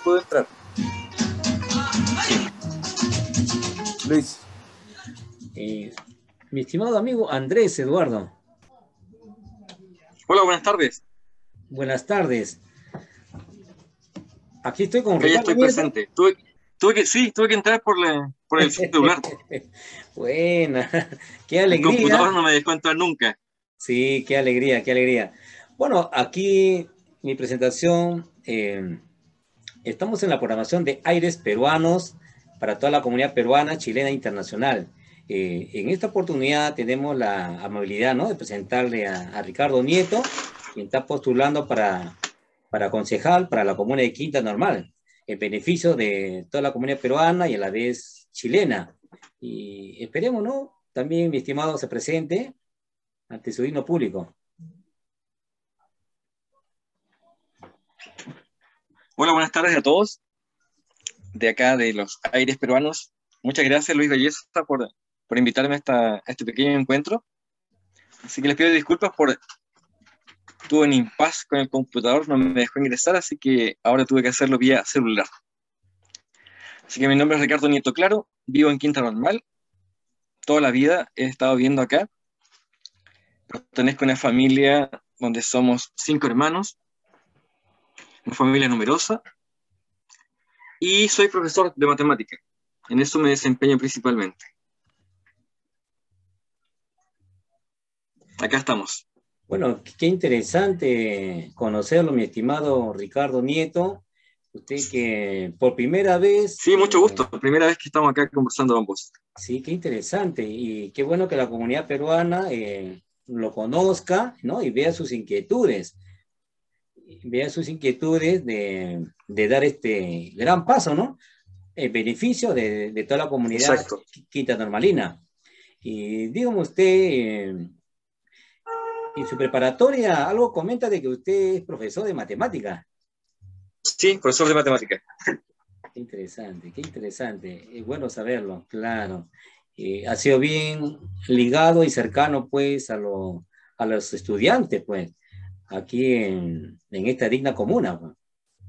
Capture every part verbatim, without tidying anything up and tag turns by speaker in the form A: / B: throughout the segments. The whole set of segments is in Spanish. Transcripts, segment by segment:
A: puedo entrar.
B: Luis. Eh, mi estimado amigo Andrés Eduardo.
A: Hola, buenas tardes.
B: Buenas tardes. Aquí estoy con
A: Acá ya
B: Ricardo
A: estoy
B: Nieto.
A: presente. Tuve, tuve que, sí, tuve que entrar por, la, por el celular.
B: Buena, qué
A: El computador
B: alegría.
A: no me dejó entrar nunca.
B: Sí, qué alegría, qué alegría. Bueno, aquí mi presentación, eh, estamos en la programación de Aires Peruanos para toda la comunidad peruana, chilena e internacional. Eh, en esta oportunidad tenemos la amabilidad, ¿no?, de presentarle a, a Ricardo Nieto, quien está postulando para, para concejal para la comuna de Quinta Normal, en beneficio de toda la comunidad peruana y a la vez chilena. Y esperemos, ¿no?, también mi estimado se presente ante su digno público.
A: Hola, buenas tardes a todos. De acá, de los Aires Peruanos. Muchas gracias, Luis Belleza, por, por invitarme a, esta, a este pequeño encuentro. Así que les pido disculpas por... Tuve un impasse con el computador, no me dejó ingresar, así que ahora tuve que hacerlo vía celular. Así que mi nombre es Ricardo Nieto Claro, vivo en Quinta Normal. Toda la vida he estado viviendo acá. Pertenezco a una familia donde somos cinco hermanos, una familia numerosa, y soy profesor de matemática. En eso me desempeño principalmente. Acá estamos.
B: Bueno, qué interesante conocerlo, mi estimado Ricardo Nieto. Usted que por primera vez,
A: Sí, mucho
B: eh,
A: gusto. Primera vez que estamos acá conversando ambos.
B: sí, qué interesante. Y qué bueno que la comunidad peruana eh, lo conozca, ¿no?, y vea sus inquietudes. Vea sus inquietudes de, de dar este gran paso, ¿no?, en beneficio de, de toda la comunidad
A: Exacto.
B: quinta normalina. Y dígame usted, eh, en su preparatoria, algo comenta de que usted es profesor de matemática.
A: Sí, profesor de matemática.
B: Qué interesante, qué interesante. Es bueno saberlo, claro. Eh, ha sido bien ligado y cercano, pues, a, lo, a los estudiantes, pues, aquí en, en esta digna comuna, pues.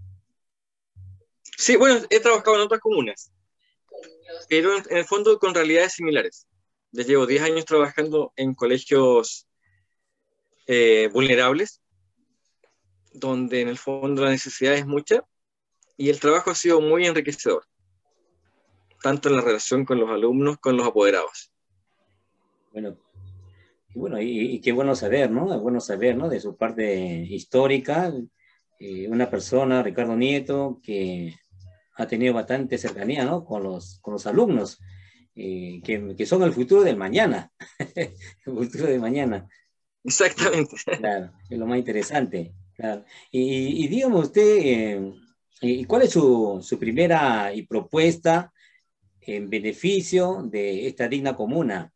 A: Sí, bueno, he trabajado en otras comunas, pero en el fondo con realidades similares. Ya llevo diez años trabajando en colegios eh, vulnerables, donde en el fondo la necesidad es mucha, y el trabajo ha sido muy enriquecedor, tanto en la relación con los alumnos, con los apoderados.
B: Bueno, y, bueno, y, y qué bueno saber, ¿no? Es bueno saber, ¿no?, de su parte histórica. Eh, una persona, Ricardo Nieto, que ha tenido bastante cercanía, ¿no?, con los, con los alumnos, eh, que, que son el futuro del mañana. El futuro de mañana.
A: Exactamente.
B: Claro, es lo más interesante. Claro. Y, y dígame usted, eh, ¿y cuál es su, su primera y propuesta en beneficio de esta digna comuna?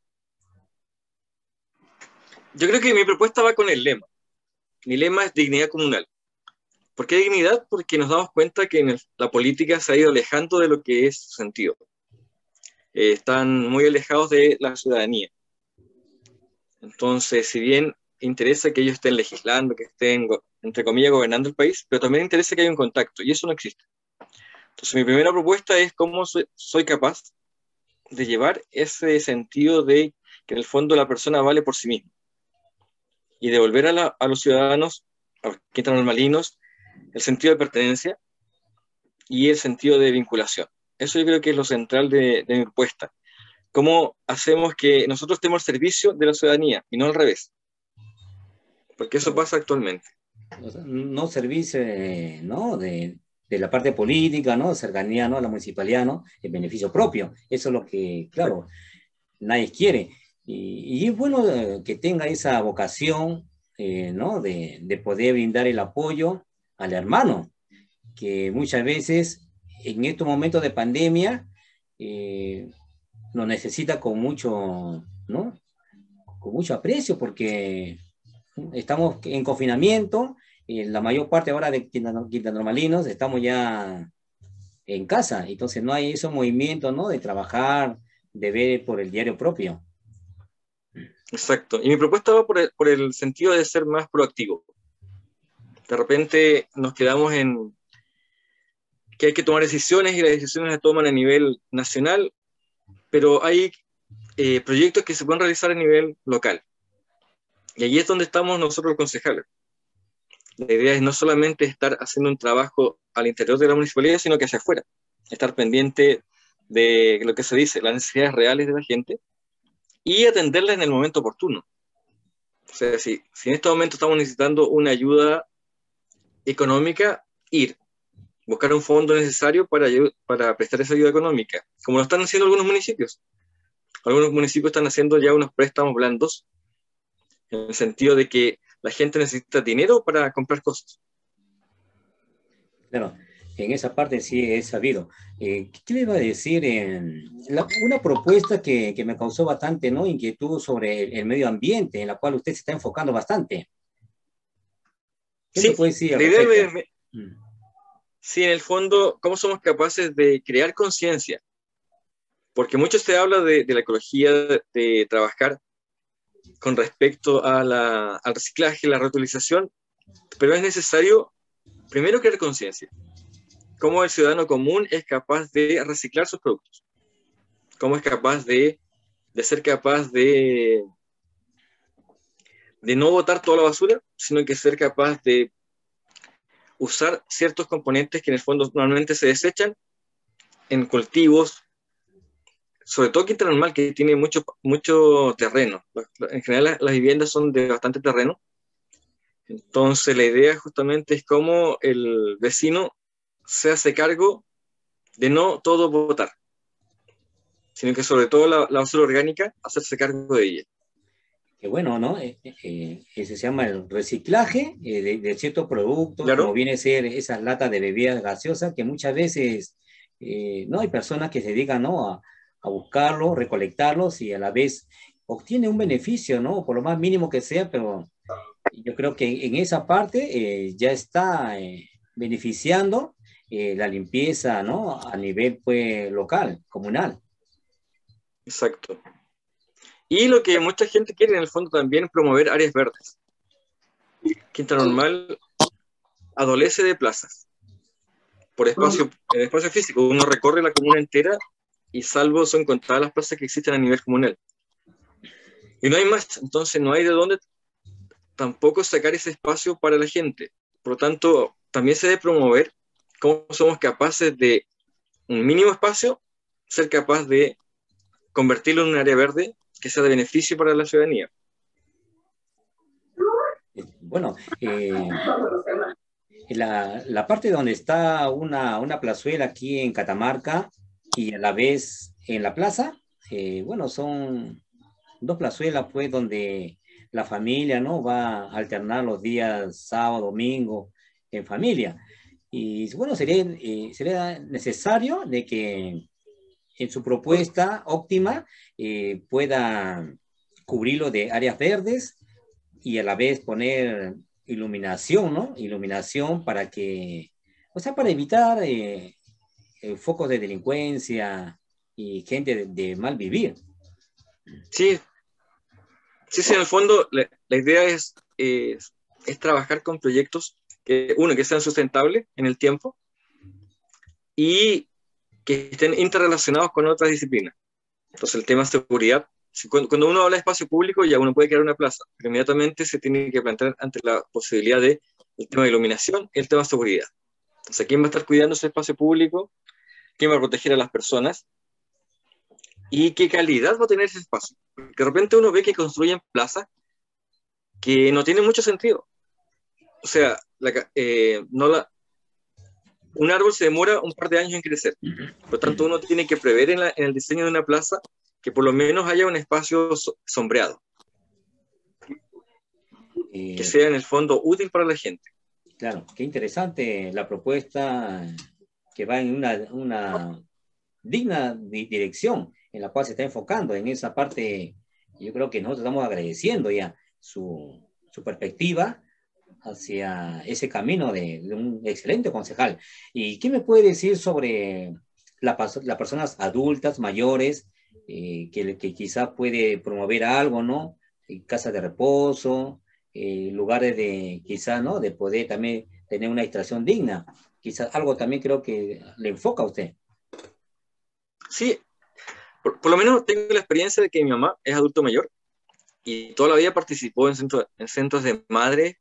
A: Yo creo que mi propuesta va con el lema. Mi lema es dignidad comunal. ¿Por qué dignidad? Porque nos damos cuenta que en el, la política se ha ido alejando de lo que es su sentido. Eh, están muy alejados de la ciudadanía. Entonces, si bien interesa que ellos estén legislando, que estén, entre comillas, gobernando el país, pero también interesa que haya un contacto, y eso no existe. Entonces, mi primera propuesta es cómo soy, soy capaz de llevar ese sentido de que en el fondo la persona vale por sí misma, y devolver a, la, a los ciudadanos, a los quintanormalinos, el sentido de pertenencia y el sentido de vinculación. Eso yo creo que es lo central de, de mi propuesta. ¿Cómo hacemos que nosotros estemos al servicio de la ciudadanía y no al revés? Porque eso pasa actualmente.
B: O sea, no servirse, eh, ¿no?, de, de la parte política, ¿no?, cercanía, ¿no?, a la municipalidad, ¿no?, en beneficio propio. Eso es lo que, claro, nadie quiere. Y, y es bueno eh, que tenga esa vocación, eh, ¿no?, de, de poder brindar el apoyo al hermano, que muchas veces en estos momentos de pandemia eh, lo necesita con mucho, ¿no?, con mucho aprecio, porque estamos en confinamiento, eh, la mayor parte ahora de quintanormalinos estamos ya en casa, entonces no hay esos movimientos, ¿no?, de trabajar, de ver por el diario propio.
A: Exacto. Y mi propuesta va por el, por el sentido de ser más proactivo. De repente nos quedamos en, que hay que tomar decisiones y las decisiones las toman a nivel nacional, pero hay eh, proyectos que se pueden realizar a nivel local. Y ahí es donde estamos nosotros los concejales. La idea es no solamente estar haciendo un trabajo al interior de la municipalidad, sino que hacia afuera. Estar pendiente de lo que se dice, las necesidades reales de la gente y atenderlas en el momento oportuno. O sea, si, si en este momento estamos necesitando una ayuda económica, ir, buscar un fondo necesario para, para prestar esa ayuda económica, como lo están haciendo algunos municipios. Algunos municipios están haciendo ya unos préstamos blandos, en el sentido de que la gente necesita dinero para comprar cosas.
B: Claro, en esa parte sí he sabido. Eh, ¿Qué le iba a decir? Eh, la, una propuesta que, que me causó bastante, ¿no?, inquietud sobre el, el medio ambiente, en la cual usted se está enfocando bastante. ¿Qué
A: Sí,
B: me puede decir al
A: la idea
B: respecto?
A: me, me, mm. Sí, en el fondo, ¿cómo somos capaces de crear conciencia? Porque mucho se habla de, de la ecología, de, de trabajar con respecto a la, al reciclaje, la reutilización, pero es necesario primero crear conciencia. Cómo el ciudadano común es capaz de reciclar sus productos. Cómo es capaz de, de ser capaz de, de no botar toda la basura, sino que ser capaz de usar ciertos componentes que en el fondo normalmente se desechan en cultivos, sobre todo quinta normal, que tiene mucho, mucho terreno. En general las, las viviendas son de bastante terreno. Entonces la idea justamente es cómo el vecino se hace cargo de no todo botar, sino que sobre todo la, la basura orgánica, hacerse cargo de ella.
B: Que bueno, ¿no? Eh, eh, ese se llama el reciclaje eh, de, de ciertos productos, como
A: Claro,
B: viene a ser esas latas de bebidas gaseosas, que muchas veces eh, no hay personas que se dedican, ¿no?, a, a buscarlos, recolectarlos y a la vez obtiene un beneficio, ¿no?, por lo más mínimo que sea, pero yo creo que en esa parte eh, ya está eh, beneficiando eh, la limpieza, ¿no?, a nivel pues local, comunal.
A: exacto. Y lo que mucha gente quiere en el fondo también es promover áreas verdes. Quinta Normal adolece de plazas por espacio, el espacio físico. Uno recorre la comuna entera y salvo son contadas las plazas que existen a nivel comunal. Y no hay más, entonces no hay de dónde tampoco sacar ese espacio para la gente. Por lo tanto, también se debe promover cómo somos capaces de un mínimo espacio, ser capaz de convertirlo en un área verde que sea de beneficio para la ciudadanía.
B: Bueno, eh, la, la parte donde está una, una plazuela aquí en Catamarca y a la vez en la plaza, eh, bueno, son dos plazuelas pues donde la familia, ¿no?, va a alternar los días sábado, domingo en familia. Y bueno, sería, eh, sería necesario de que en su propuesta óptima eh, pueda cubrirlo de áreas verdes y a la vez poner iluminación, ¿no? Iluminación para que, o sea, para evitar eh, eh, focos de delincuencia y gente de, de mal vivir.
A: Sí, sí, sí, en el fondo la, la idea es, es, es trabajar con proyectos que, uno, que sean sustentables en el tiempo y que estén interrelacionados con otras disciplinas. Entonces el tema de seguridad, cuando uno habla de espacio público ya uno puede crear una plaza, pero inmediatamente se tiene que plantear ante la posibilidad de el tema de iluminación y el tema de seguridad. Entonces, ¿quién va a estar cuidando ese espacio público? ¿Quién va a proteger a las personas? ¿Y qué calidad va a tener ese espacio? Porque de repente uno ve que construyen plazas que no tienen mucho sentido. O sea, la, eh, no la, un árbol se demora un par de años en crecer. Por lo tanto, uno tiene que prever en, la, en el diseño de una plaza que por lo menos haya un espacio so, sombreado,
B: Eh,
A: que sea en el fondo útil para la gente.
B: claro, qué interesante la propuesta que va en una, una digna di dirección en la cual se está enfocando en esa parte. Yo creo que nosotros estamos agradeciendo ya su, su perspectiva hacia ese camino de, de un excelente concejal. ¿Y qué me puede decir sobre las la personas adultas, mayores, eh, que, que quizá puede promover algo, ¿no? Casas de reposo, eh, lugares de quizá, ¿no?, de poder también tener una extracción digna. quizás algo también creo que le enfoca a usted.
A: Sí, por, por lo menos tengo la experiencia de que mi mamá es adulto mayor y toda la vida participó en, centro, en centros de madre,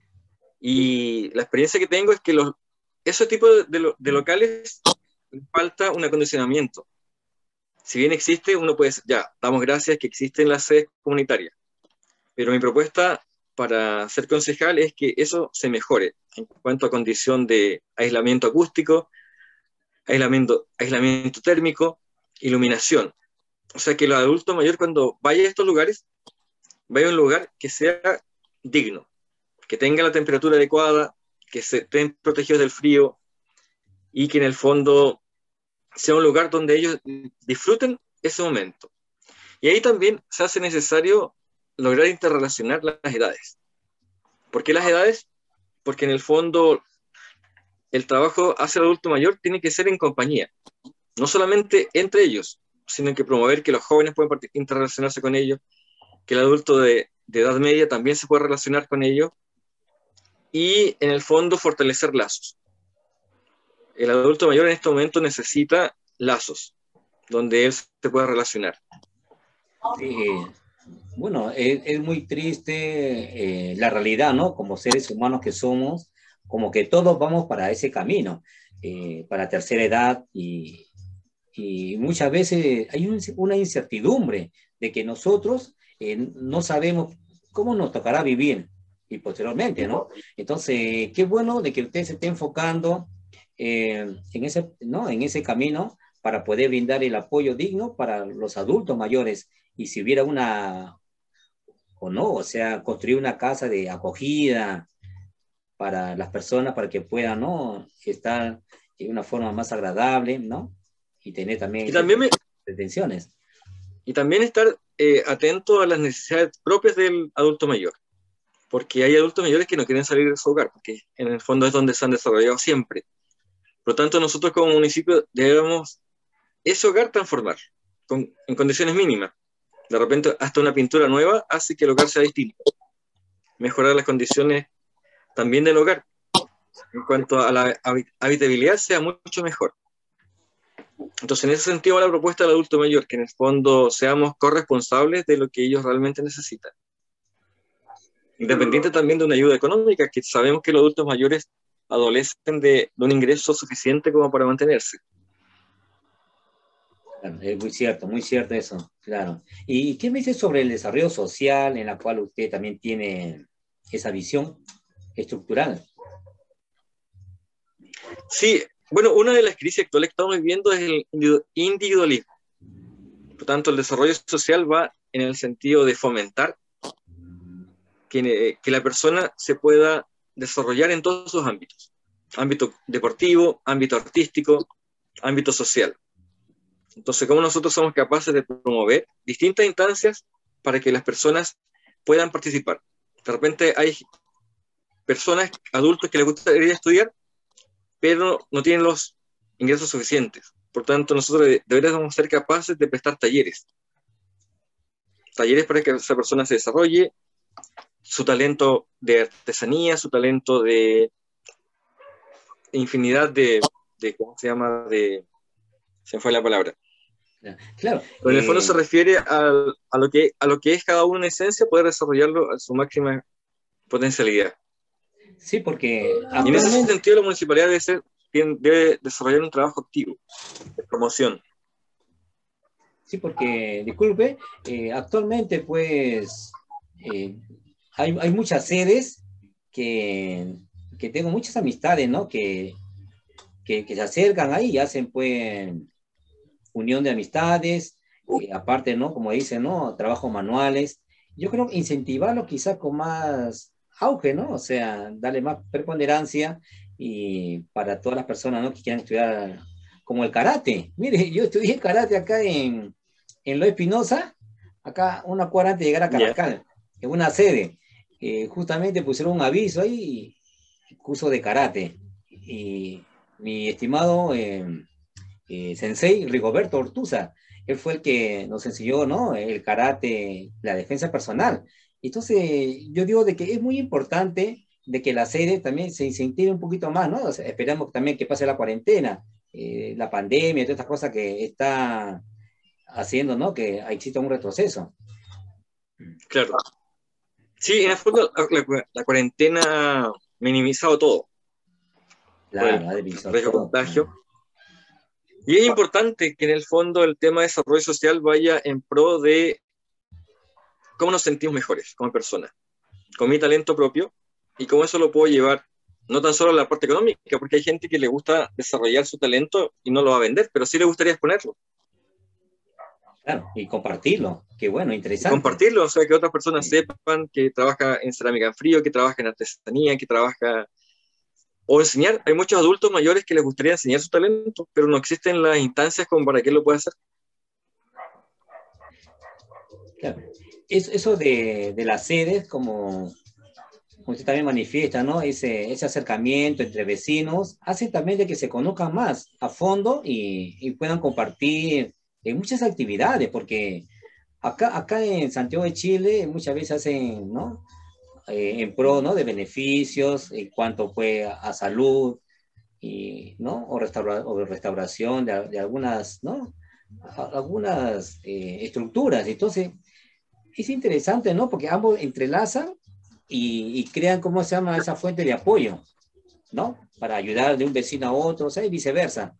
A: y la experiencia que tengo es que los, esos tipos de, de, de locales falta un acondicionamiento. Si bien existe, uno puede decir, ya, damos gracias que existen las sedes comunitarias, pero mi propuesta para ser concejal es que eso se mejore en cuanto a condición de aislamiento acústico, aislamiento, aislamiento térmico, iluminación. O sea, que el adulto mayor cuando vaya a estos lugares, vaya a un lugar que sea digno, que tenga la temperatura adecuada, que se estén protegidos del frío y que en el fondo sea un lugar donde ellos disfruten ese momento. Y ahí también se hace necesario lograr interrelacionar las edades. ¿Por qué las edades? Porque en el fondo el trabajo hacia el adulto mayor tiene que ser en compañía, no solamente entre ellos, sino que promover que los jóvenes puedan interrelacionarse con ellos, que el adulto de, de edad media también se pueda relacionar con ellos, y en el fondo fortalecer lazos. El adulto mayor en este momento necesita lazos, donde él se pueda relacionar.
B: Sí, bueno, es, es muy triste eh, la realidad, ¿no? Como seres humanos que somos, como que todos vamos para ese camino, eh, para tercera edad, y, y muchas veces hay un, una incertidumbre de que nosotros eh, no sabemos cómo nos tocará vivir y posteriormente, ¿no? Entonces, qué bueno de que usted se esté enfocando eh, en ese, ¿no? En ese camino para poder brindar el apoyo digno para los adultos mayores. Y si hubiera una, o no, o sea, construir una casa de acogida para las personas, para que puedan, ¿no? Estar de una forma más agradable, ¿no? Y tener también
A: Y también, me,
B: detenciones.
A: y también estar eh, atento a las necesidades propias del adulto mayor, porque hay adultos mayores que no quieren salir de su hogar, porque en el fondo es donde se han desarrollado siempre. Por lo tanto, nosotros como municipio debemos ese hogar transformar con, en condiciones mínimas. De repente, hasta una pintura nueva hace que el hogar sea distinto. Mejorar las condiciones también del hogar, en cuanto a la habitabilidad, sea mucho mejor. Entonces, en ese sentido, va la propuesta del adulto mayor, que en el fondo seamos corresponsables de lo que ellos realmente necesitan. Independiente también de una ayuda económica, que sabemos que los adultos mayores adolecen de, de un ingreso suficiente como para mantenerse.
B: Claro, es muy cierto, muy cierto eso, claro. ¿Y qué me dice sobre el desarrollo social en la cual usted también tiene esa visión estructural?
A: Sí, bueno, una de las crisis actuales que estamos viviendo es el individualismo. Por tanto, el desarrollo social va en el sentido de fomentar que, que la persona se pueda desarrollar en todos sus ámbitos. Ámbito deportivo, ámbito artístico, ámbito social. Entonces, ¿cómo nosotros somos capaces de promover distintas instancias para que las personas puedan participar? De repente hay personas, adultos que les gustaría estudiar, pero no tienen los ingresos suficientes. Por tanto, nosotros deberíamos ser capaces de prestar talleres. Talleres para que esa persona se desarrolle su talento de artesanía, su talento de infinidad de, de ¿cómo se llama? De, se me fue la palabra.
B: Claro.
A: Pero en el fondo
B: eh,
A: se refiere a, a, lo que, a lo que es cada uno en esencia, poder desarrollarlo a su máxima potencialidad.
B: Sí, porque
A: Y en ese
B: actualmente...
A: sentido la municipalidad debe, ser, debe desarrollar un trabajo activo de promoción.
B: Sí, porque, disculpe, eh, actualmente pues eh, hay, hay muchas sedes que, que tengo muchas amistades, ¿no? Que, que, que se acercan ahí y hacen pues unión de amistades, eh, aparte, ¿no? Como dicen, ¿no? Trabajos manuales. Yo creo que incentivarlo quizá con más auge, ¿no? O sea, darle más preponderancia y para todas las personas, ¿no? Que quieran estudiar como el karate. Mire, yo estudié karate acá en, en Lo Espinosa, acá una cuadra antes de llegar a Carrascal, yeah. En una sede. Eh, justamente pusieron un aviso ahí, curso de karate. Y mi estimado... Eh, Eh, sensei Rigoberto Ortuza, él fue el que nos enseñó, ¿no? El karate, la defensa personal. Entonces, yo digo de que es muy importante de que la sede también se incentive un poquito más, ¿no? O sea, esperamos también que pase la cuarentena, eh, la pandemia, todas estas cosas que está haciendo, ¿no? Que exista un retroceso.
A: Claro. Sí, en el fondo la, la- la cuarentena ha minimizado todo por el
B: Claro, ha devisado
A: riesgo de
B: todo.
A: contagio. Y es importante que en el fondo el tema de desarrollo social vaya en pro de cómo nos sentimos mejores como personas, con mi talento propio y cómo eso lo puedo llevar no tan solo a la parte económica, porque hay gente que le gusta desarrollar su talento y no lo va a vender, pero sí le gustaría exponerlo
B: Claro, y compartirlo. Qué bueno,
A: y
B: interesante.
A: compartirlo, o sea, que otras personas
B: Sí,
A: sepan que trabaja en cerámica en frío, que trabaja en artesanía, que trabaja o enseñar. Hay muchos adultos mayores que les gustaría enseñar su talento, pero no existen las instancias como para que él lo pueda hacer.
B: claro. Es, eso de, de las sedes, como como usted también manifiesta, ¿no? Ese, ese acercamiento entre vecinos hace también de que se conozcan más a fondo y, y puedan compartir en muchas actividades, porque acá, acá en Santiago de Chile muchas veces hacen, ¿no? Eh, en pro, ¿no? De beneficios en cuanto fue a, a salud, y, ¿no? O, restaura, o restauración de, de algunas, ¿no? A, algunas eh, estructuras. Entonces, es interesante, ¿no? Porque ambos entrelazan y, y crean, ¿cómo se llama? Esa fuente de apoyo, ¿no? Para ayudar de un vecino a otro, o sea, y viceversa.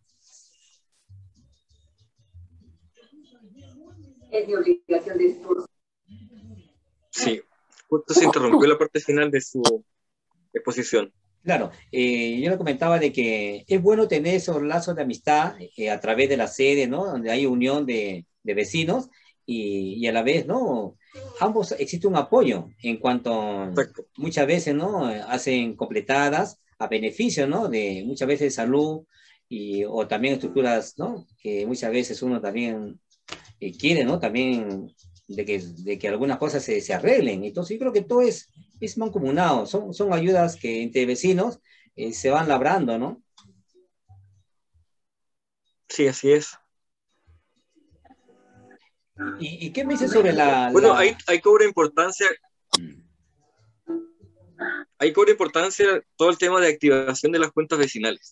A: Es de obligación de estudio. Sí, justo se interrumpió la parte final de su exposición.
B: Claro, eh, yo le comentaba de que es bueno tener esos lazos de amistad eh, a través de la sede, ¿no? Donde hay unión de, de vecinos y, y, a la vez, ¿no? Ambos existe un apoyo en cuanto
A: Exacto.
B: muchas veces, ¿no? Hacen completadas a beneficio, ¿no? De muchas veces salud y, o también estructuras, ¿no? Que muchas veces uno también eh, quiere, ¿no? También de que, de que algunas cosas se, se arreglen. Entonces yo creo que todo es, es mancomunado, son, son ayudas que entre vecinos eh, se van labrando, ¿no?
A: Sí, así es.
B: ¿Y, y qué me dice sobre la...
A: Bueno,
B: la...
A: ahí, ahí cobra importancia, ahí cobra importancia todo el tema de activación de las cuentas vecinales.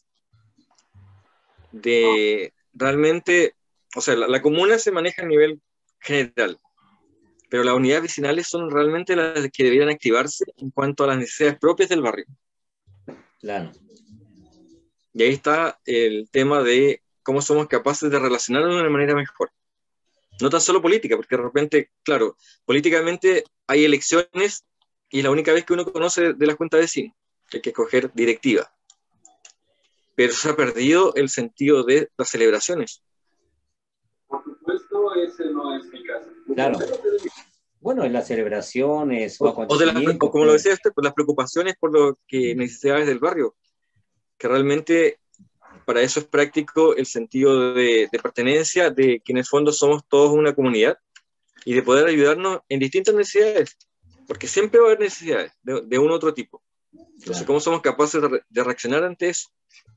A: De realmente, o sea, la, la comuna se maneja a nivel general, pero las unidades vecinales son realmente las que deberían activarse en cuanto a las necesidades propias del barrio.
B: Claro.
A: Y ahí está el tema de cómo somos capaces de relacionarnos de una manera mejor. No tan solo política, porque de repente, claro, políticamente hay elecciones y es la única vez que uno conoce de la junta de vecinos, hay que escoger directiva. Pero se ha perdido el sentido de las celebraciones.
C: Por supuesto, ese no es mi caso.
B: Claro. Bueno, en las celebraciones o
A: O, o, de la, o
B: acontecimientos,
A: como lo
B: pues,
A: decía usted, pues las preocupaciones por lo que necesidades del barrio, que realmente para eso es práctico el sentido de, de pertenencia, de que en el fondo somos todos una comunidad y de poder ayudarnos en distintas necesidades, porque siempre va a haber necesidades de, de un u otro tipo. Entonces,
B: claro.
A: ¿cómo somos capaces de, re, de reaccionar ante eso?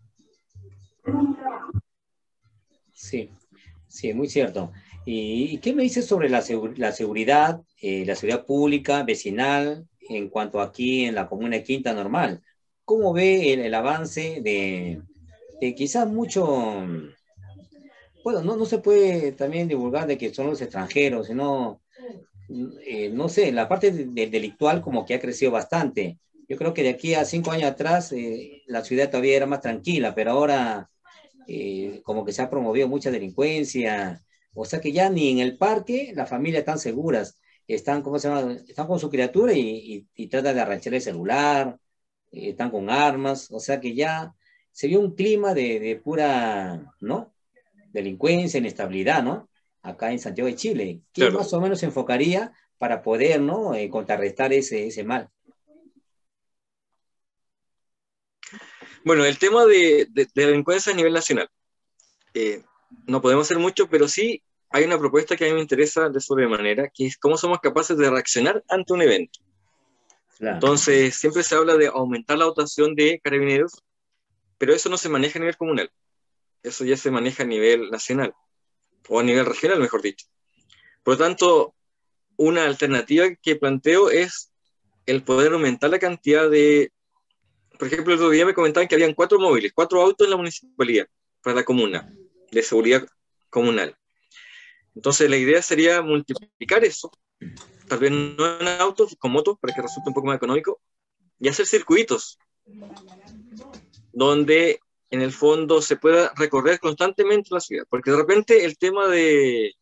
B: Sí, sí, muy cierto. ¿Y, y qué me dices sobre la, segu la seguridad, eh, la seguridad pública, vecinal, en cuanto aquí en la comuna de Quinta Normal? ¿Cómo ve el, el avance de, de quizás mucho, bueno, no, no se puede también divulgar de que son los extranjeros, sino, eh, no sé, la parte de, de delictual como que ha crecido bastante. Yo creo que de aquí a cinco años atrás eh, la ciudad todavía era más tranquila, pero ahora eh, como que se ha promovido mucha delincuencia, o sea que ya ni en el parque las familias están seguras, están, ¿cómo se llama? Están con su criatura y, y, y tratan de arranchar el celular, eh, están con armas, o sea que ya se vio un clima de, de pura, ¿no? Delincuencia, inestabilidad, ¿no? Acá en Santiago de Chile. ¿Qué
A: Claro.
B: más o menos se enfocaría para poder, ¿no? Eh, contrarrestar ese, ese mal?
A: Bueno, el tema de, de, de delincuencia a nivel nacional. Eh, no podemos hacer mucho, pero sí hay una propuesta que a mí me interesa de sobremanera, que es cómo somos capaces de reaccionar ante un evento.
B: Claro.
A: Entonces, siempre se habla de aumentar la dotación de carabineros, pero eso no se maneja a nivel comunal. Eso ya se maneja a nivel nacional, o a nivel regional, mejor dicho. Por lo tanto, una alternativa que planteo es el poder aumentar la cantidad de por ejemplo, el otro día me comentaban que habían cuatro móviles, cuatro autos en la municipalidad, para la comuna, de seguridad comunal. Entonces la idea sería multiplicar eso, tal vez no en autos, con motos, para que resulte un poco más económico, y hacer circuitos, donde en el fondo se pueda recorrer constantemente la ciudad, porque de repente el tema de,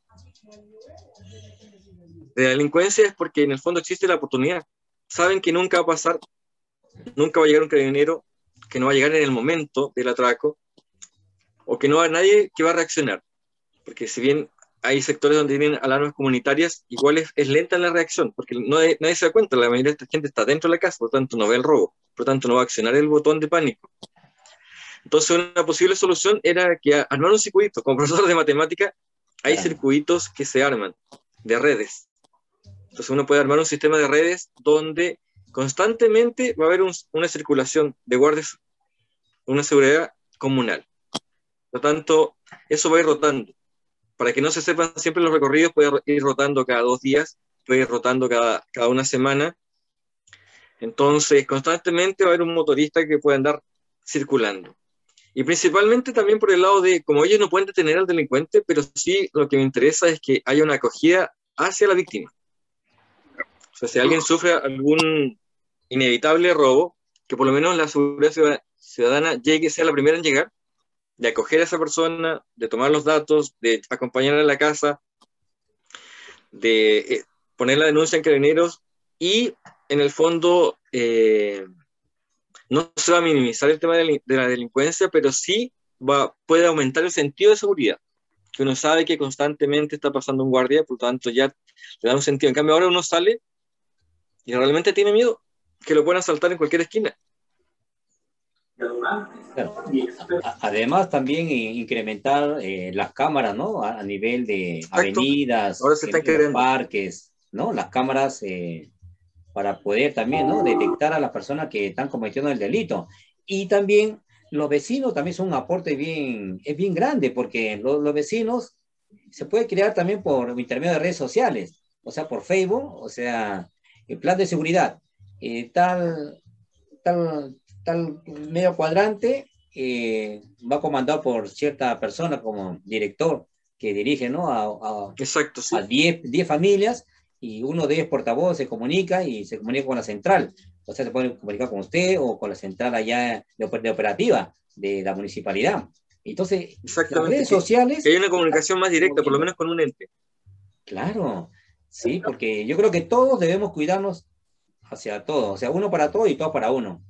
A: de la delincuencia es porque en el fondo existe la oportunidad. Saben que nunca va a pasar, nunca va a llegar un carabinero, que no va a llegar en el momento del atraco, o que no hay nadie que va a reaccionar, porque si bien hay sectores donde tienen alarmas comunitarias, igual es, es lenta la reacción, porque no hay, nadie se da cuenta, la mayoría de esta gente está dentro de la casa, por lo tanto no ve el robo, por lo tanto no va a accionar el botón de pánico. Entonces una posible solución era que armar un circuito. Como profesor de matemática, hay
B: Claro.
A: circuitos que se arman de redes. Entonces uno puede armar un sistema de redes donde constantemente va a haber un, una circulación de guardias, una seguridad comunal. Por lo tanto, eso va a ir rotando. Para que no se sepan siempre los recorridos, puede ir rotando cada dos días, puede ir rotando cada, cada una semana. Entonces, constantemente va a haber un motorista que puede andar circulando. Y principalmente también por el lado de, como ellos no pueden detener al delincuente, pero sí lo que me interesa es que haya una acogida hacia la víctima. O sea, si alguien sufre algún inevitable robo, que por lo menos la seguridad ciudadana llegue, sea la primera en llegar, de acoger a esa persona, de tomar los datos, de acompañarla a la casa, de eh, poner la denuncia en Carabineros y, en el fondo, eh, no se va a minimizar el tema de la delincuencia, pero sí va, puede aumentar el sentido de seguridad, que uno sabe que constantemente está pasando un guardia, por lo tanto ya le da un sentido. En cambio ahora uno sale y realmente tiene miedo que lo puedan asaltar en cualquier esquina.
B: Claro. Además también incrementar eh, las cámaras, ¿no? A, a nivel de
A: Exacto.
B: Avenidas,
A: Ahora se están creando
B: parques, ¿no? Las cámaras eh, para poder también, ¿no? Detectar a las personas que están cometiendo el delito. Y también los vecinos también son un aporte bien, es bien grande, porque los, los vecinos se puede crear también por intermedio de redes sociales, o sea, por Facebook, o sea, el plan de seguridad, eh, tal, tal, tal medio cuadrante eh, va comandado por cierta persona como director que dirige, ¿no? A, a,
A: Exacto, sí.
B: a diez familias, y uno de ellos portavoz se comunica y se comunica con la central. O sea, se puede comunicar con usted o con la central allá de, de operativa de la municipalidad. Entonces, las redes sociales...
A: Que hay una comunicación más directa, por lo menos con un ente.
B: Claro, sí, porque yo creo que todos debemos cuidarnos hacia todos. O sea, uno para todos y todos para uno.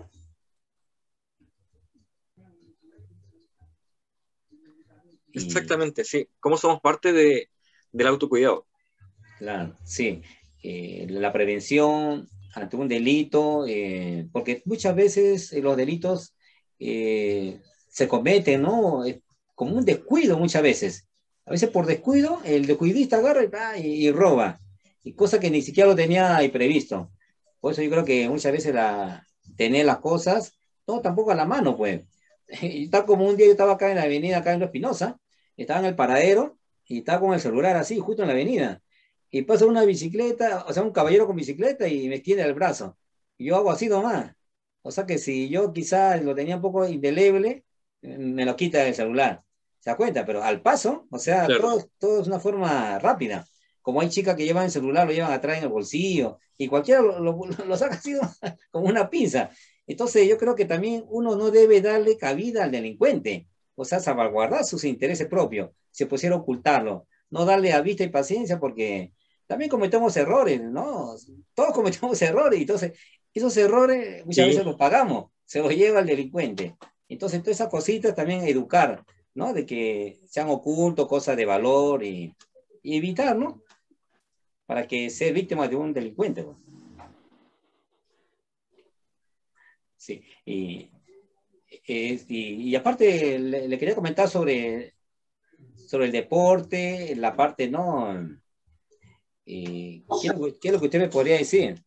A: Exactamente, sí. Cómo somos parte de, del autocuidado.
B: Claro, sí. Eh, la prevención ante un delito, eh, porque muchas veces los delitos eh, se cometen, ¿no? Es como un descuido muchas veces. A veces por descuido, el descuidista agarra y, ah, y, y roba, y cosa que ni siquiera lo tenía ahí previsto. Por eso yo creo que muchas veces la, tener las cosas, no, tampoco a la mano, pues. Y tal como un día yo estaba acá en la avenida, acá en Espinosa, estaba en el paradero, y estaba con el celular así, justo en la avenida. Y pasa una bicicleta, o sea, un caballero con bicicleta y me extiende el brazo. Y yo hago así nomás. O sea que si yo quizás lo tenía un poco indeleble, me lo quita el celular. ¿Se da cuenta? Pero al paso, o sea,
A: Claro.
B: todo, todo es una forma rápida. Como hay chicas que llevan el celular, lo llevan atrás en el bolsillo, y cualquiera lo, lo, lo saca así como una pinza. Entonces yo creo que también uno no debe darle cabida al delincuente, o sea, salvaguardar sus intereses propios, si pusiera ocultarlo, no darle a vista y paciencia, porque también cometemos errores, ¿no? Todos cometemos errores, entonces esos errores muchas
A: Sí.
B: veces los pagamos, se los lleva el delincuente. Entonces todas esas cositas también educar, ¿no? De que sean ocultos, cosas de valor, y, y evitar, ¿no? Para que sea víctima de un delincuente, ¿no? Sí, y, y, y aparte le, le quería comentar sobre, sobre el deporte, la parte, ¿no? Eh, ¿qué, es lo, ¿Qué es lo que usted me podría decir?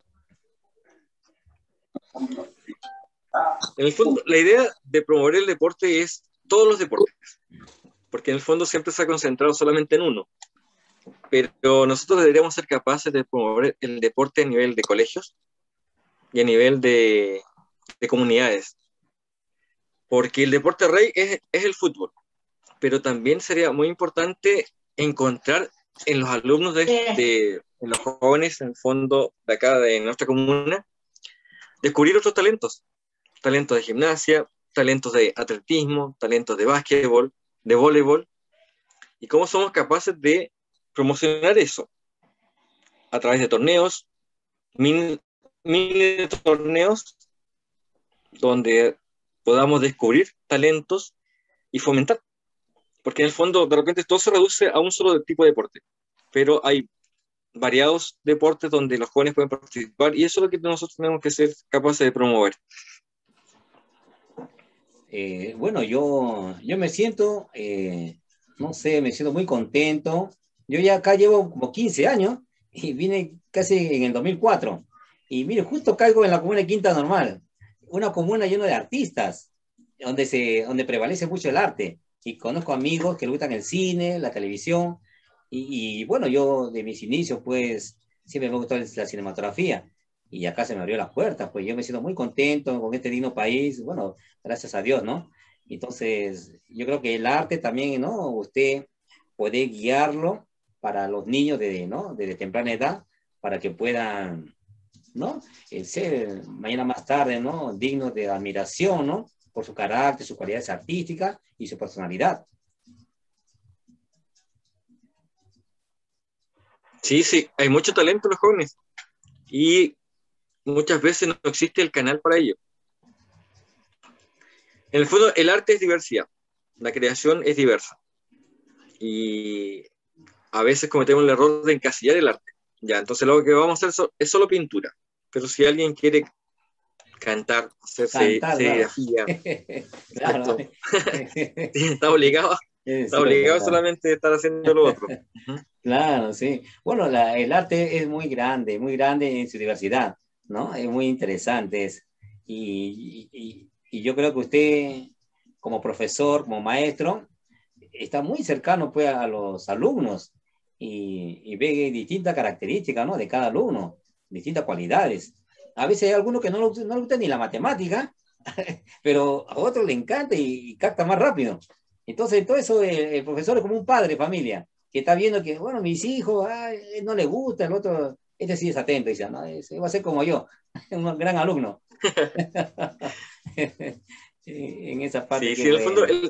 A: En el fondo, la idea de promover el deporte es todos los deportes, porque en el fondo siempre se ha concentrado solamente en uno. Pero nosotros deberíamos ser capaces de promover el deporte a nivel de colegios y a nivel de, de comunidades, porque el deporte rey es, es el fútbol, pero también sería muy importante encontrar en los alumnos, de, de, en los jóvenes, en el fondo de acá de nuestra comuna, descubrir otros talentos, talentos de gimnasia, talentos de atletismo, talentos de básquetbol, de voleibol, y cómo somos capaces de promocionar eso a través de torneos, mini, mini torneos, donde podamos descubrir talentos y fomentar. Porque en el fondo, de repente, todo se reduce a un solo tipo de deporte, pero hay variados deportes donde los jóvenes pueden participar, y eso es lo que nosotros tenemos que ser capaces de promover.
B: Eh, bueno, yo, yo me siento, eh, no sé, me siento muy contento. Yo ya acá llevo como quince años y vine casi en el dos mil cuatro. Y mire, justo caigo en la comuna de Quinta Normal, una comuna llena de artistas, donde, se, donde prevalece mucho el arte. Y conozco amigos que le gustan el cine, la televisión. Y, y bueno, yo de mis inicios, pues, siempre me gustó la cinematografía. Y acá se me abrió las puertas, pues yo me siento muy contento con este digno país, bueno, gracias a Dios, ¿no? Entonces, yo creo que el arte también, ¿no? Usted puede guiarlo para los niños de, ¿no? Desde temprana edad, para que puedan, ¿no? El ser mañana más tarde, ¿no? Dignos de admiración, ¿no? Por su carácter, sus cualidades artísticas y su personalidad.
A: Sí, sí, hay mucho talento en los jóvenes, y muchas veces no existe el canal para ello. En el fondo, el arte es diversidad, la creación es diversa, y a veces cometemos el error de encasillar el arte. Ya, entonces lo que vamos a hacer es solo pintura, pero si alguien quiere cantar, hacerse
B: Cantar,
A: serigrafía,
B: claro.
A: está obligado, está obligado solamente a estar haciendo lo otro.
B: Claro, sí. Bueno, la, el arte es muy grande, muy grande en su diversidad, ¿no? Es muy interesante. Es, y, y, y yo creo que usted, como profesor, como maestro, está muy cercano, pues, a los alumnos y, y ve distintas características, ¿no? De cada alumno, distintas cualidades. A veces hay algunos que no, no les gusta ni la matemática, pero a otros le encanta y, y capta más rápido. Entonces, todo eso, el, el profesor es como un padre de familia, que está viendo que, bueno, mis hijos, ay, no le gusta, el otro, este sí es atento, dice, no, ese va a ser como yo, un gran alumno. En esa parte.
A: Sí,
B: que
A: sí, en el fondo, el...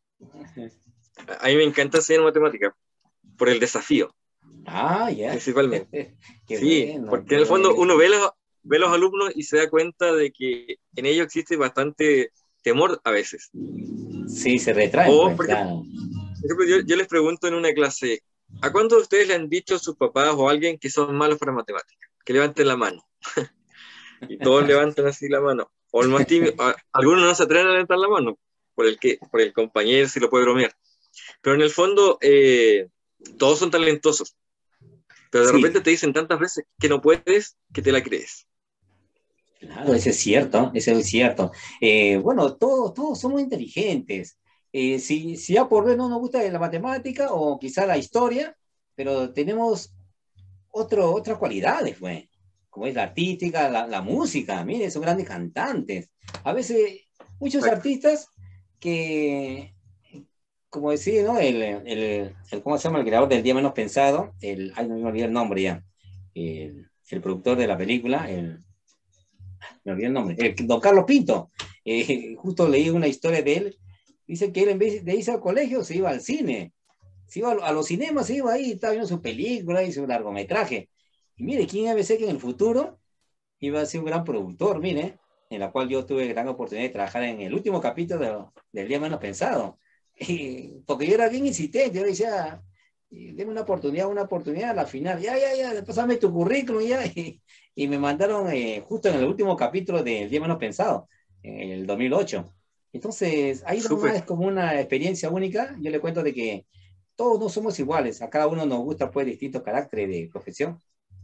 A: a mí me encanta enseñar matemática, por el desafío.
B: Ah, ya.
A: Principalmente.
B: Qué
A: sí,
B: bueno,
A: porque en el fondo
B: bueno.
A: uno ve los, ve los alumnos y se da cuenta de que en ellos existe bastante temor a veces.
B: Sí, se retraen.
A: O,
B: pues,
A: por
B: claro.
A: ejemplo, yo, yo les pregunto en una clase, ¿a cuántos de ustedes le han dicho a sus papás o a alguien que son malos para matemáticas? Que levanten la mano. Y todos levantan así la mano. O el más tímido, algunos no se atreven a levantar la mano, por el, que, por el compañero, si lo puede bromear. Pero en el fondo, eh, todos son talentosos. Pero de
B: Sí.
A: repente te dicen tantas veces que no puedes, que te la crees.
B: Claro, eso es cierto, eso es cierto. Eh, bueno, todos, todos somos inteligentes. Eh, si, si ya por ver no nos gusta la matemática o quizá la historia, pero tenemos otro, otras cualidades, pues, como es la artística, la, la música. Mire, son grandes cantantes. A veces, muchos
A: Bueno.
B: artistas que, como decía, ¿no? El, el, el, ¿cómo se llama? El creador del Día Menos Pensado, el, ay, no me olvidé el nombre ya, el, el productor de la película, el, me olvidé el nombre, el, don Carlos Pinto, eh, justo leí una historia de él, dice que él en vez de irse al colegio se iba al cine, se iba a, a los cinemas, se iba ahí, estaba viendo su película y su largometraje, y mire, quién iba a ser que en el futuro iba a ser un gran productor, mire, en la cual yo tuve gran oportunidad de trabajar en el último capítulo de, del Día Menos Pensado, y, porque yo era bien insistente, yo decía, denme una oportunidad, una oportunidad a la final, ya, ya, ya, pásame tu currículum, ya, y, y me mandaron eh, justo en el último capítulo del Día Menos Pensado, en el dos mil ocho. Entonces, ahí nomás es como una experiencia única. Yo le cuento de que todos no somos iguales, a cada uno nos gusta pues distintos caracteres de profesión.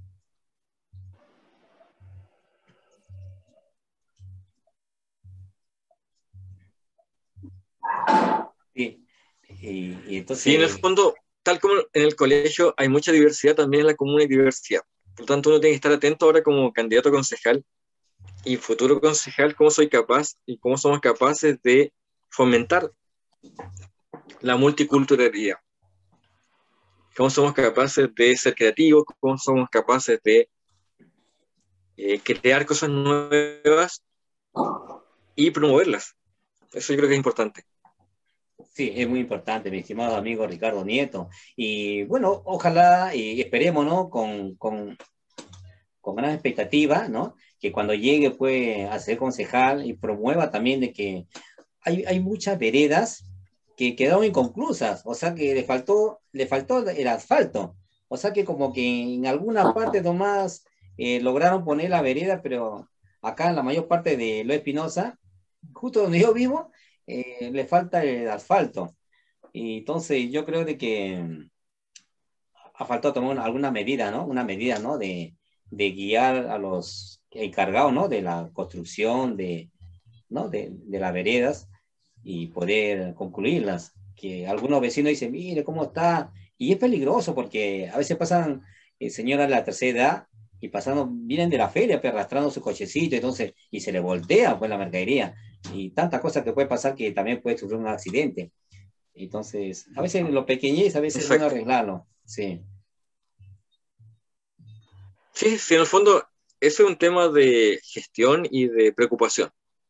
B: Sí, y, y entonces...
A: Sí, en el fondo, tal como en el colegio hay mucha diversidad, también en la comuna hay diversidad. Por lo tanto, uno tiene que estar atento ahora como candidato a concejal y futuro concejal, cómo soy capaz y cómo somos capaces de fomentar la multiculturalidad. Cómo somos capaces de ser creativos, cómo somos capaces de eh, crear cosas nuevas y promoverlas. Eso yo creo que es importante.
B: Sí, es muy importante, mi estimado amigo Ricardo Nieto. Y bueno, ojalá y esperemos, ¿no? Con, con, con gran expectativa, ¿no? Que cuando llegue pues, a ser concejal y promueva también de que hay, hay muchas veredas que quedaron inconclusas, o sea que le faltó, le faltó el asfalto, o sea que como que en alguna parte nomás eh, lograron poner la vereda, pero acá en la mayor parte de Lo Espinosa, justo donde yo vivo, eh, le falta el asfalto. Y entonces yo creo de que ha faltado tomar una, alguna medida, ¿no? Una medida, ¿no? De, de guiar a los encargados, ¿no? De la construcción, de, ¿no? De, de las veredas y poder concluirlas. Que algunos vecinos dicen, mire cómo está. Y es peligroso porque a veces pasan eh, señoras de la tercera edad y pasando, vienen de la feria, pues, arrastrando su cochecito, entonces, y se le voltea pues la mercadería. Y tantas cosas que puede pasar que también puede sufrir un accidente. Entonces, a veces lo pequeñez, a veces es bueno
A: Exacto.
B: arreglarlo. Sí.
A: Sí, sí, en el fondo, eso es un tema de gestión y de preocupación.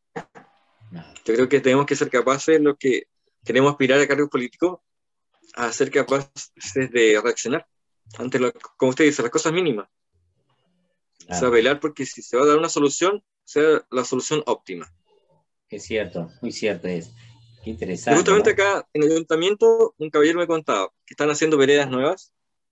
A: Yo creo que tenemos que ser capaces, los que queremos aspirar a cargos políticos, a ser capaces de reaccionar ante, lo, como usted dice, las cosas mínimas. O sea,
B: Claro,
A: velar porque si se va a dar una solución, sea la solución óptima.
B: es cierto, muy cierto es. Qué
A: Y
B: interesante,
A: justamente
B: ¿no?
A: acá en el ayuntamiento, un caballero me contaba que están haciendo veredas nuevas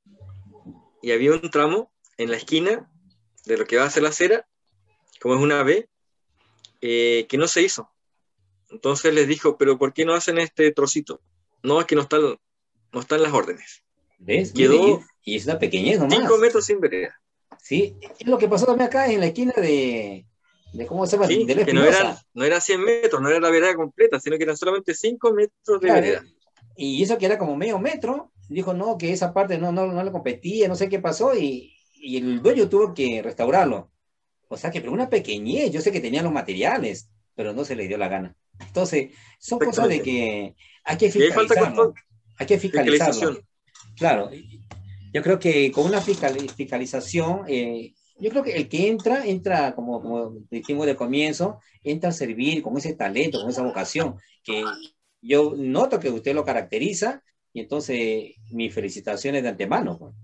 A: y había un tramo en la esquina de lo que va a ser la acera, como es una B, eh, que no se hizo. Entonces les dijo, pero ¿por qué no hacen este trocito? No, es que no están, no están las órdenes.
B: ¿Ves? Mire, y,
A: Quedó
B: y es una pequeñez
A: cinco
B: nomás.
A: metros sin vereda.
B: Sí, es lo que pasó también acá en la esquina de, de ¿cómo se llama?
A: Sí,
B: De La
A: que no eran,
B: Espinosa.
A: no era cien metros, no era la vereda completa, sino que eran solamente cinco metros de
B: Claro,
A: vereda.
B: y eso que era como medio metro, dijo no, que esa parte no, no, no le competía, no sé qué pasó, y, y el dueño tuvo que restaurarlo. O sea que, pero una pequeñez, yo sé que tenía los materiales, pero no se le dio la gana. Entonces, son cosas de
A: Exactamente.
B: que hay que
A: Y ahí falta
B: fiscalizarlo, hay que fiscalizarlo.
A: fiscalización.
B: Claro, yo creo que con una fiscal- fiscalización, eh, yo creo que el que entra, entra como, como dijimos de comienzo, entra a servir con ese talento, con esa vocación, que yo noto que usted lo caracteriza, y entonces mis felicitaciones de antemano, pues.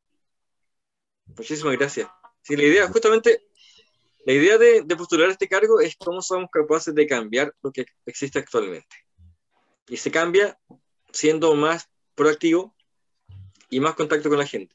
A: Muchísimas gracias. Sí, la idea, justamente, la idea de, de postular este cargo es cómo somos capaces de cambiar lo que existe actualmente. Y se cambia siendo más proactivo y más contacto con la gente,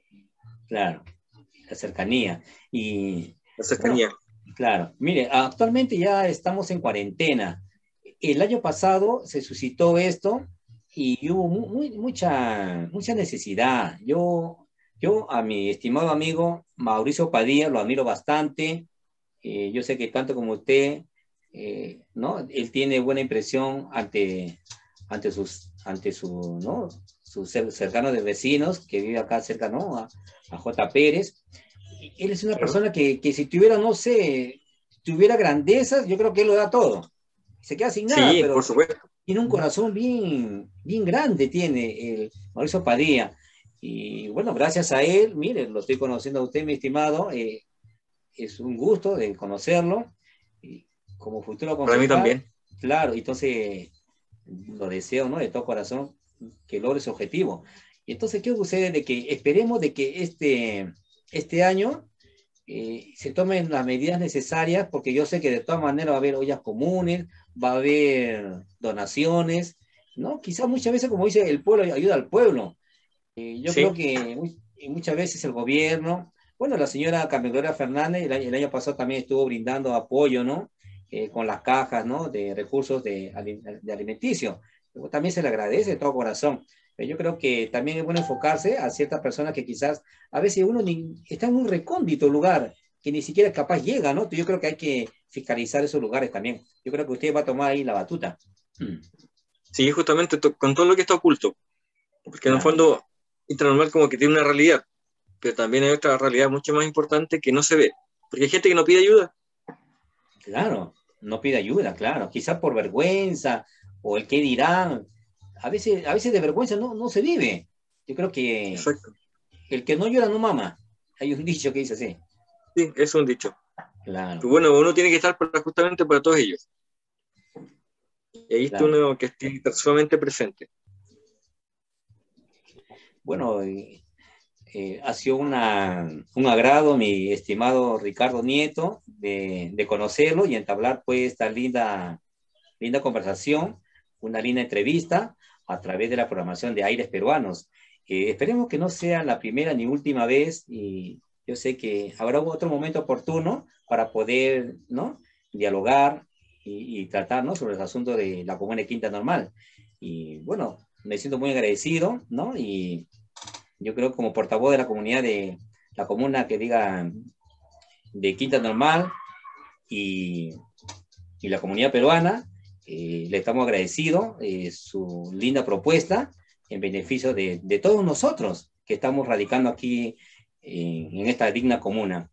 B: Claro, la cercanía. Y
A: la
B: bueno,
A: cercanía.
B: claro, mire, actualmente ya estamos en cuarentena. El año pasado se suscitó esto y hubo mu- muy, mucha, mucha necesidad. Yo, yo a mi estimado amigo Mauricio Padilla lo admiro bastante. Eh, yo sé que tanto como usted, eh, ¿no? Él tiene buena impresión ante, ante sus, ante su, ¿no? Sus cer- cercanos de vecinos que vive acá cerca, ¿no? A, a J. Pérez. Él es una
A: Claro.
B: persona que, que si tuviera, no sé, tuviera grandezas, yo creo que él lo da todo. Se queda sin nada,
A: Sí, por
B: pero
A: supuesto.
B: tiene un corazón bien, bien grande, tiene el Mauricio Padilla. Y bueno, gracias a él, mire, lo estoy conociendo a usted, mi estimado, eh, es un gusto de conocerlo. Y como futuro
A: Para mí
B: concejal,
A: también.
B: claro, entonces lo deseo, ¿no? De todo corazón que logre su objetivo. Y entonces, ¿qué sucede? De que esperemos de que este, este año eh, se tomen las medidas necesarias, porque yo sé que de todas maneras va a haber ollas comunes, va a haber donaciones, ¿no? Quizás muchas veces, como dice, el pueblo ayuda al pueblo. Eh, yo creo
A: Sí,
B: que muy- muchas veces el gobierno, bueno, la señora Carmen Gloria Fernández el, año el año pasado también estuvo brindando apoyo, ¿no? Eh, con las cajas, ¿no? De recursos de, ali- de alimenticio. También se le agradece de todo corazón. Pero yo creo que también es bueno enfocarse a ciertas personas que quizás a veces uno ni, está en un recóndito lugar que ni siquiera capaz llega, ¿no? Yo creo que hay que fiscalizar esos lugares también. Yo creo que usted va a tomar ahí la batuta. Mm,
A: sí, justamente to- con todo lo que está oculto. Porque en el
B: claro,
A: fondo, Internormal como que tiene una realidad, pero también hay otra realidad mucho más importante que no se ve. Porque hay gente que no pide ayuda.
B: Claro, no pide ayuda, claro. Quizás por vergüenza o el qué dirán. A veces, a veces de vergüenza no, no se vive. Yo creo que
A: Exacto.
B: el que no llora no mama. Hay un dicho que dice así.
A: Sí, es un dicho. Y
B: Claro,
A: bueno, uno tiene que estar para, justamente para todos ellos. Y ahí está
B: claro.
A: uno que esté sumamente presente.
B: Bueno, eh, eh, ha sido una, un agrado, mi estimado Ricardo Nieto, de, de conocerlo y entablar pues esta linda, linda conversación, una linda entrevista a través de la programación de Aires Peruanos. Eh, esperemos que no sea la primera ni última vez y yo sé que habrá otro momento oportuno para poder, ¿no?, dialogar y, y tratar, ¿no?, sobre el asunto de la Comuna de Quinta Normal. Y bueno, me siento muy agradecido, ¿no? Y yo creo como portavoz de la comunidad de la comuna que diga de Quinta Normal y, y la comunidad peruana, eh, le estamos agradecidos eh, su linda propuesta en beneficio de, de todos nosotros que estamos radicando aquí eh, en esta digna comuna.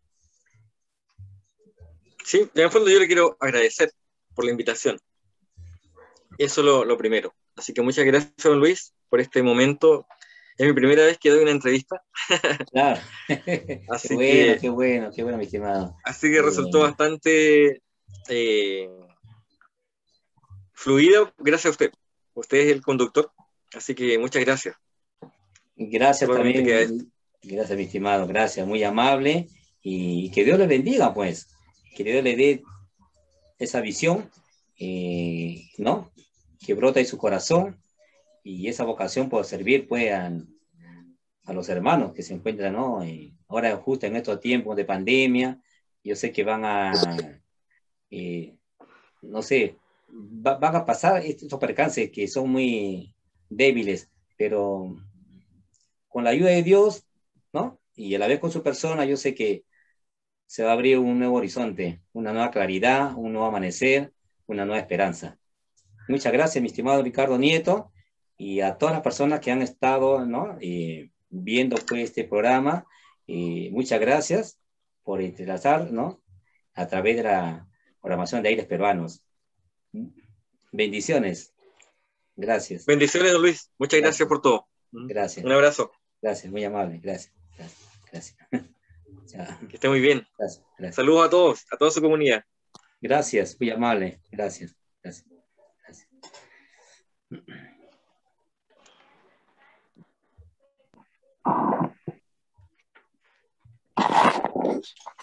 A: Sí, en el fondo yo le quiero agradecer por la invitación. Eso es lo, lo primero. Así que muchas gracias, don Luis, por este momento. Es mi primera vez que doy una entrevista,
B: Claro. Qué
A: así
B: bueno,
A: que,
B: qué bueno, qué bueno, mi estimado.
A: así que resultó
B: Eh,
A: bastante eh, fluido gracias a usted. Usted es el conductor, así que muchas gracias.
B: gracias
A: Solamente queda esto.
B: también, gracias, mi estimado, gracias, muy amable y que Dios le bendiga, pues, que Dios le dé esa visión, eh, ¿no?, que brota en su corazón y esa vocación por servir, pues, a, a los hermanos que se encuentran, ¿no? Eh, ahora justo en estos tiempos de pandemia, yo sé que van a, eh, no sé, va, van a pasar estos percances que son muy débiles, pero con la ayuda de Dios, ¿no?, y a la vez con su persona, yo sé que se va a abrir un nuevo horizonte, una nueva claridad, un nuevo amanecer, una nueva esperanza. Muchas gracias, mi estimado Ricardo Nieto, y a todas las personas que han estado, ¿no?, eh, viendo pues, este programa. Eh, muchas gracias por entrelazar, ¿no?, a través de la programación de Aires Peruanos. Bendiciones. Gracias.
A: Bendiciones, don Luis. Muchas gracias
B: Gracias.
A: por todo.
B: Gracias.
A: Un abrazo.
B: Gracias. Muy amable. Gracias. Gracias. Gracias. Chao.
A: Que esté muy bien.
B: Gracias. Gracias.
A: Saludos a todos, a toda su comunidad.
B: Gracias. Muy amable. Gracias. Gracias. Gracias.